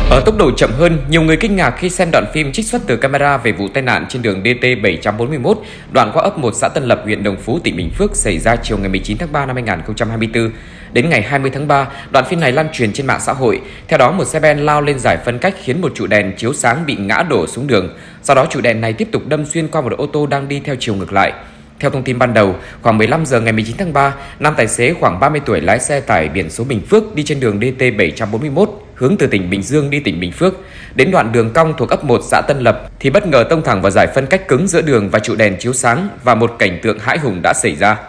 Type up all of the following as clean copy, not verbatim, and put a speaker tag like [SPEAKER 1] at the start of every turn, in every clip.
[SPEAKER 1] Ở tốc độ chậm hơn, nhiều người kinh ngạc khi xem đoạn phim trích xuất từ camera về vụ tai nạn trên đường DT-741, đoạn qua ấp 1 xã Tân Lập, huyện Đồng Phú, tỉnh Bình Phước xảy ra chiều ngày 19 tháng 3 năm 2024. Đến ngày 20 tháng 3, đoạn phim này lan truyền trên mạng xã hội. Theo đó, một xe ben lao lên giải phân cách khiến một trụ đèn chiếu sáng bị ngã đổ xuống đường. Sau đó, trụ đèn này tiếp tục đâm xuyên qua một ô tô đang đi theo chiều ngược lại. Theo thông tin ban đầu, khoảng 15 giờ ngày 19 tháng 3, nam tài xế khoảng 30 tuổi lái xe tải biển số Bình Phước đi trên đường DT-741 hướng từ tỉnh Bình Dương đi tỉnh Bình Phước. Đến đoạn đường cong thuộc ấp 1 xã Tân Lập thì bất ngờ tông thẳng vào giải phân cách cứng giữa đường và trụ đèn chiếu sáng, và một cảnh tượng hãi hùng đã xảy ra.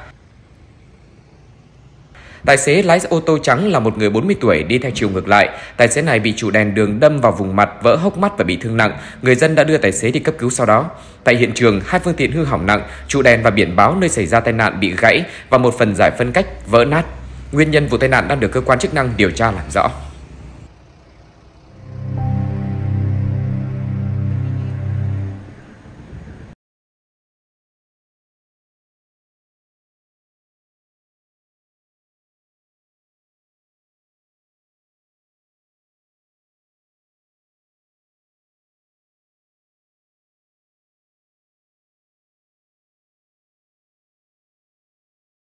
[SPEAKER 1] Tài xế lái ô tô trắng là một người 40 tuổi đi theo chiều ngược lại. Tài xế này bị trụ đèn đường đâm vào vùng mặt, vỡ hốc mắt và bị thương nặng. Người dân đã đưa tài xế đi cấp cứu sau đó. Tại hiện trường, hai phương tiện hư hỏng nặng, trụ đèn và biển báo nơi xảy ra tai nạn bị gãy và một phần giải phân cách vỡ nát. Nguyên nhân vụ tai nạn đang được cơ quan chức năng điều tra làm rõ.